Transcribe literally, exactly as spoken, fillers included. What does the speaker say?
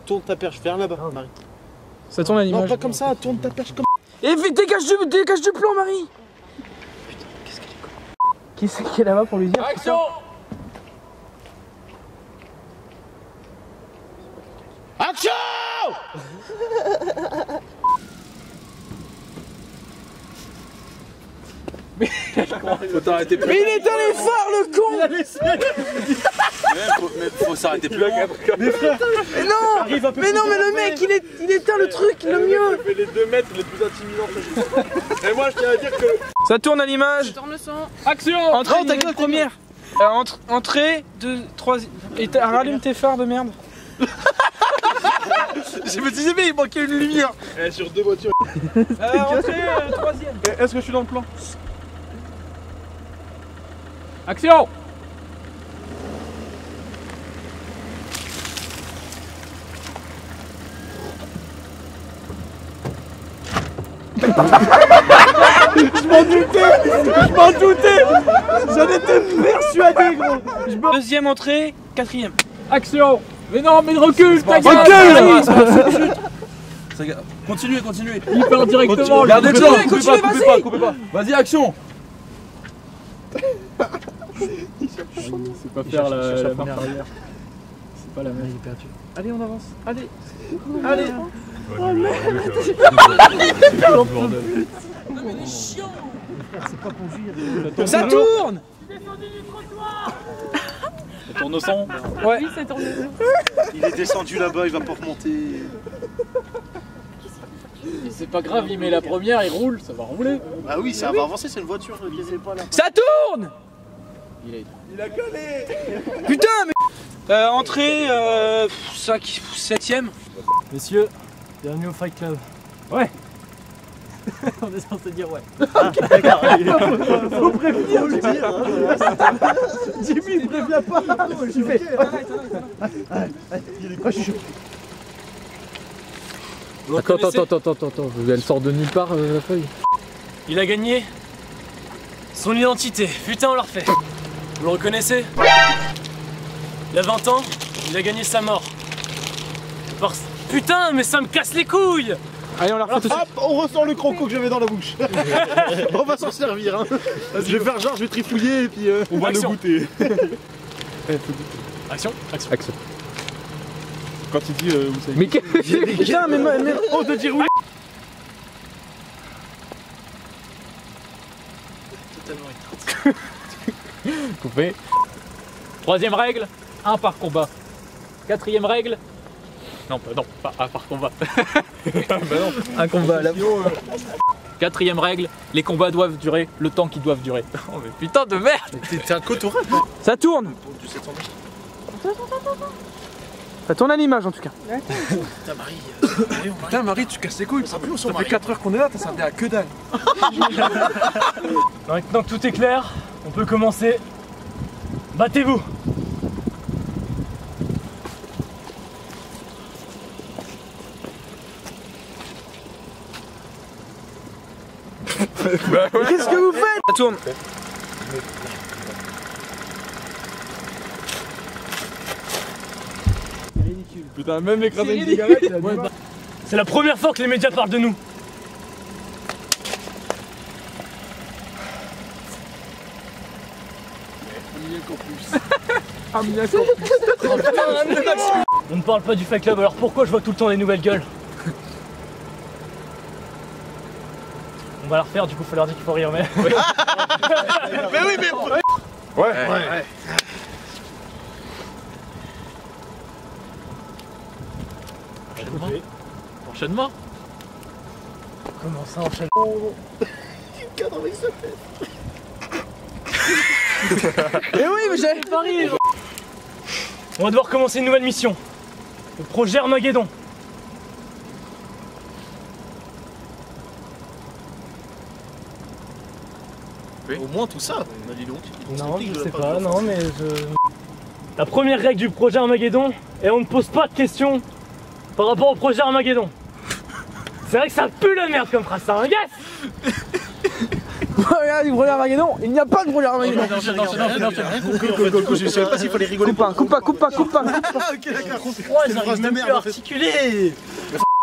tourne ta perche vers là-bas, Marie. Ça tourne à l'image. Non, pas comme ça, tourne ta perche comme. Et vite, dégage du, dégage du plan, Marie. Putain, qu'est-ce qu'elle est con. Qui c'est qui est là-bas pour lui dire? Action! Action! Faut t'arrêter plus. Mais il éteint les phares, le con! Mais faut, mais faut s'arrêter plus loin. Mais frère, Mais non! Mais non, mais le mec, il, est, il éteint le truc, le mieux! fait les deux mètres les plus intimidants que j'ai. Et moi, je tiens à dire que. Ça tourne à l'image. Tourne le son. Action! Entrée, oh, ta gueule, première. Euh, entre, entrée, deux, trois. Et rallume tes phares de merde. Je me disais, mais il manquait une lumière. Eh, sur deux voitures. Euh, entrée, euh, troisième. Est-ce que je suis dans le plan? Action! Je m'en doutais! Je m'en doutais! J'en étais persuadé, gros! Je me... Deuxième entrée, quatrième. Action! Mais non, mais recule, ta gueule! Recule! Continuez, continuez! Il part directement! Regardez le Continuez, plan! Coupez pas, continuez, coupez pas, coupez pas! Vas-y, action! C'est pas faire la, la marche arrière. C'est pas la même. Il est perdu. Allez, on avance. Allez. Allez. Oh merde. Ça tourne. Ça tourne au son. Ouais. Oui, ça tourne le son. Il est descendu là-bas, il va pas remonter. C'est pas grave, il met la première, il roule, ça va rouler. Ah oui, ça va avancer, c'est une voiture, je ne pas là. Ça tourne. Il a... Il a collé! Putain, mais. Euh, entrée, euh, cinq, septième. Messieurs, bienvenue au Fight Club. Ouais. On est censé dire ouais. Ah, d'accord. Faut prévenir, le dire. Jimmy, il prévient pas. Je fais. Il est quoi, je suis. Attends, attends, attends, attends, attends, attends, elle sort de nulle part euh, la feuille. Il a gagné son identité. Putain, on l'a refait. Vous le reconnaissez? Il a vingt ans, il a gagné sa mort. Parce... Putain, mais ça me casse les couilles! Allez, on la refait tout de suite. Hop, on ressort le croco que j'avais dans la bouche. On va s'en servir. Hein. Je vais faire genre, je vais trifouiller et puis euh, on va Action. le goûter. Action, action. Action. Quand il dit, euh, vous savez. Mais qu'est-ce Putain, mais, mais... On te dit oui. Totalement éteinte. Coupé. Troisième règle, un par combat. Quatrième règle. Non, pas, non, pas un par combat. Bah non. Un combat là. Quatrième règle, les combats doivent durer le temps qu'ils doivent durer. Oh mais putain de merde! T'es un cotorap. Ça tourne. Du sept cents mètres. Ça tourne à l'image en tout cas. Putain, Marie. Euh, Putain, Marie, tu casses les couilles. Ça fait quatre heures qu'on est là, t'as servi à que dalle. Maintenant que tout est clair, on peut commencer. Battez-vous! Qu'est-ce que vous faites? Ça tourne. Putain, même écraser une cigarette, il a du mal. C'est la première fois que les médias parlent de nous. On ne parle pas du Fight Club, alors pourquoi je vois tout le temps les nouvelles gueules? On va la refaire, du coup faut leur dire qu'il faut rire, mais... Mais oui, mais... Ouais, ouais. ouais. Enchaînement. Enchaînement. Comment ça enchaîne? Il cadre avec sa tête. Mais oui, mais j'avais pas ri. On va devoir commencer une nouvelle mission. Le projet Armageddon. Oui. Au moins tout ça, bah dis donc. Non, je sais pas, non mais je... La première règle du projet Armageddon est on ne pose pas de questions par rapport au projet Armageddon. C'est vrai que ça pue la merde comme phrase, ça, hein, yes. Regarde, du brûleur Armageddon, il n'y a pas de brûleur Armageddon. Je savais pas s'il fallait rigoler. Coupe pas, coupe pas, coupe pas, coupe pas. Ah ok d'accord. ils arrivent même plus à articuler.